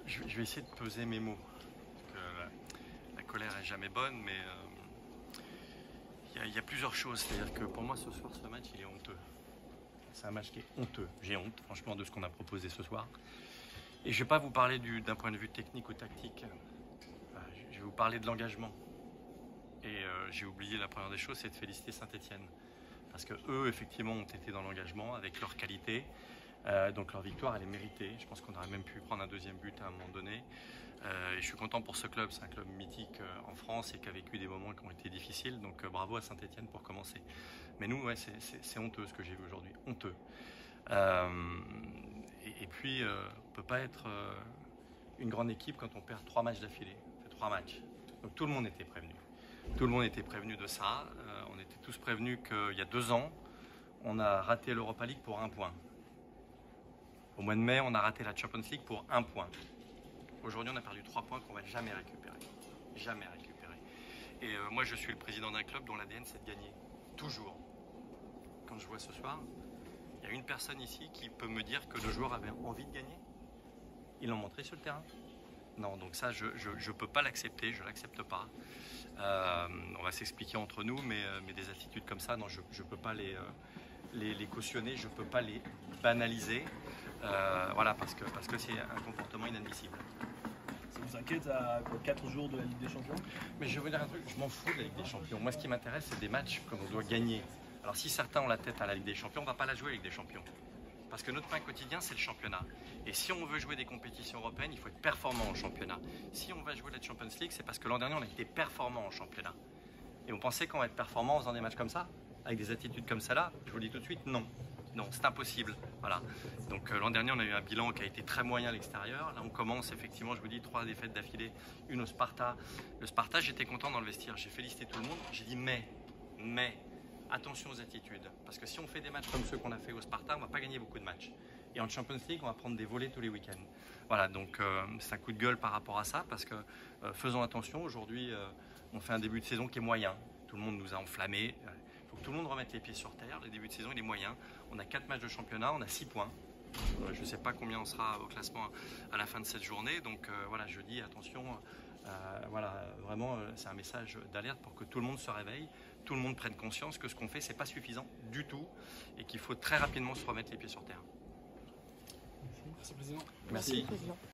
Je vais essayer de peser mes mots. Parce que la colère est jamais bonne, mais il y a plusieurs choses. C'est-à-dire que pour moi, ce soir, ce match, il est honteux. C'est un match qui est honteux. J'ai honte, franchement, de ce qu'on a proposé ce soir. Et je ne vais pas vous parler d'un point de vue technique ou tactique. Je vais vous parler de l'engagement. Et j'ai oublié la première des choses, c'est de féliciter Saint-Etienne. Parce que eux, effectivement, ont été dans l'engagement avec leur qualité. Donc leur victoire, elle est méritée. Je pense qu'on aurait même pu prendre un deuxième but à un moment donné. Et je suis content pour ce club. C'est un club mythique en France et qui a vécu des moments qui ont été difficiles. Donc bravo à Saint-Etienne pour commencer. Mais nous, ouais, c'est honteux ce que j'ai vu aujourd'hui. Honteux. Et puis, on ne peut pas être une grande équipe quand on perd 3 matchs d'affilée. On fait 3 matchs. Donc tout le monde était prévenu. Tout le monde était prévenu de ça. On était tous prévenus qu'il y a 2 ans, on a raté l'Europa League pour 1 point. Au mois de mai, on a raté la Champions League pour 1 point. Aujourd'hui, on a perdu 3 points qu'on ne va jamais récupérer. Jamais récupérer. Et moi, je suis le président d'un club dont l'ADN, c'est de gagner. Toujours. Quand je vois ce soir, il y a une personne ici qui peut me dire que le joueur avait envie de gagner. Ils l'ont montré sur le terrain. Non, donc ça, je ne peux pas l'accepter, je ne l'accepte pas. On va s'expliquer entre nous, mais des attitudes comme ça, non, je ne peux pas les cautionner, je ne peux pas les banaliser. Voilà, parce que c'est un comportement inadmissible. Ça vous inquiète à 4 jours de la Ligue des Champions? Mais je vais vous dire un truc, je m'en fous de la Ligue des Champions. Moi, ce qui m'intéresse, c'est des matchs que l'on doit gagner. Alors si certains ont la tête à la Ligue des Champions, on ne va pas la jouer, la Ligue des Champions. Parce que notre pain quotidien, c'est le championnat. Et si on veut jouer des compétitions européennes, il faut être performant en championnat. Si on va jouer la Champions League, c'est parce que l'an dernier, on a été performant en championnat. Et on pensait qu'on va être performant en faisant des matchs comme ça, avec des attitudes comme ça là. Je vous le dis tout de suite, non. Non, c'est impossible. Voilà. Donc l'an dernier, on a eu un bilan qui a été très moyen à l'extérieur. Là, on commence effectivement, je vous dis, 3 défaites d'affilée, une au Sparta. Le Sparta, j'étais content dans le vestiaire. J'ai félicité tout le monde. J'ai dit mais, attention aux attitudes. Parce que si on fait des matchs comme ceux qu'on a fait au Sparta, on ne va pas gagner beaucoup de matchs. Et en Champions League, on va prendre des volets tous les week-ends. Voilà, donc c'est un coup de gueule par rapport à ça. Parce que faisons attention. Aujourd'hui, on fait un début de saison qui est moyen. Tout le monde nous a enflammés. Il faut que tout le monde remette les pieds sur terre. Le début de saison, il est moyen. On a 4 matchs de championnat, on a 6 points. Je ne sais pas combien on sera au classement à la fin de cette journée. Donc voilà, je dis attention. Voilà, vraiment, c'est un message d'alerte pour que tout le monde se réveille, tout le monde prenne conscience que ce qu'on fait, c'est pas suffisant du tout et qu'il faut très rapidement se remettre les pieds sur terre. Merci, Président. Merci.